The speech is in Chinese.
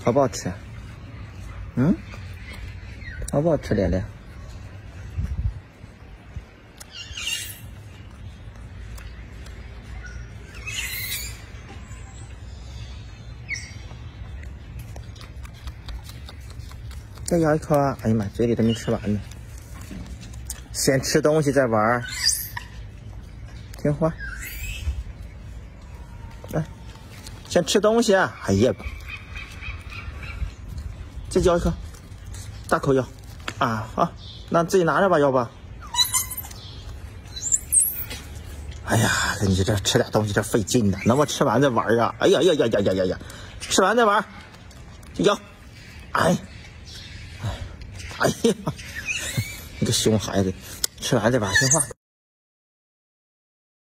好不好吃？嗯，好不好吃，脸脸？再咬一口啊！哎呀妈，嘴里都没吃完呢。先吃东西再玩儿，听话。来，先吃东西啊！哎呀，再咬一口，大口咬啊！好，那自己拿着吧，要不？哎呀，你这吃点东西这费劲呢，能不能吃完再玩啊？哎呀呀呀呀呀呀呀！吃完再玩，咬！哎呀，你个熊孩子，吃完再玩，听话。